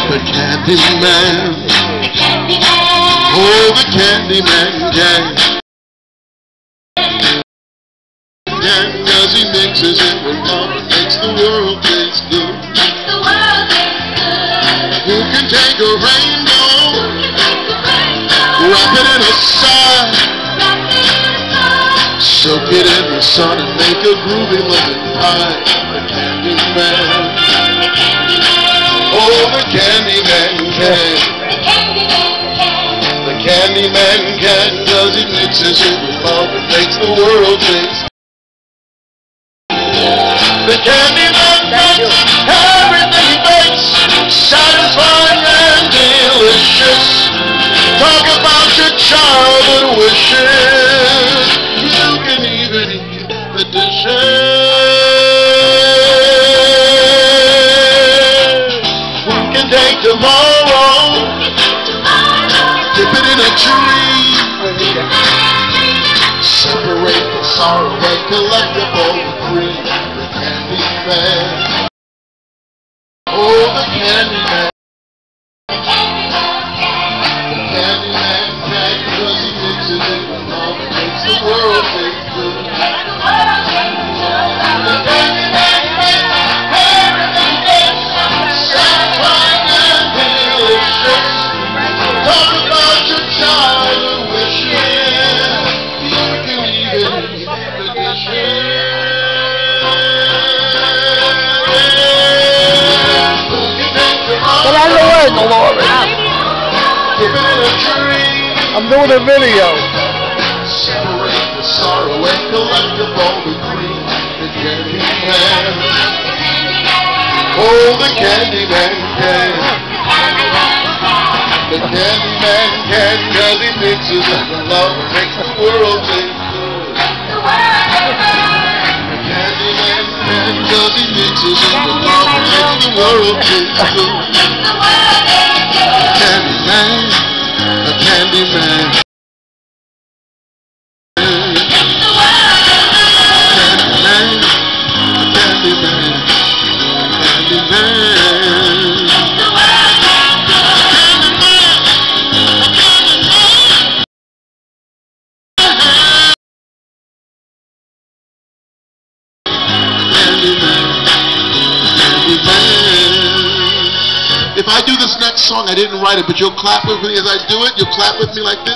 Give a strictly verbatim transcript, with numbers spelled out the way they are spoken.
The candy man. The candy man. Oh, the candy man can. Can, cause he mixes it with love and makes the world taste good. Makes the world taste good. Who can take a rainbow, Who can take a rainbow, wrap it in a sigh, wrap it in a sigh, soak it in the sun and make a groovy lemon pie? The candy man. the candy man. Oh, the candy man can. The candy man can. The candy man can, cause he mixes it with love and makes the world taste. The candy man can, everything he bakes, satisfying and delicious. Talk about your childhood wishes. You can even eat the dishes. Who can take tomorrow, dip it in a tree, separate the sorrow and collect the both three. The candy man. Oh, the candy man. The candy man can. The candy man can, cause he mixes it with love and makes the world taste good. Makes the world taste good. The candy man can, everything takes, satisfying and delicious. Talk about your childhood wishes. You can even eat the dishes. Who can take tomorrow, But I'm the word, Dolores. dip it in a tree, I'm doing a video. separate the sorrow and collect the golden green. The candy man. Oh, the candy man can. The candy man can, cause he mixes it with love and makes the world taste good. The candy man can, cause he mixes it with love and makes the world taste good. The candy man, the candy man. If I do this next song, I didn't write it, but you'll clap with me as I do it. You'll clap with me like this.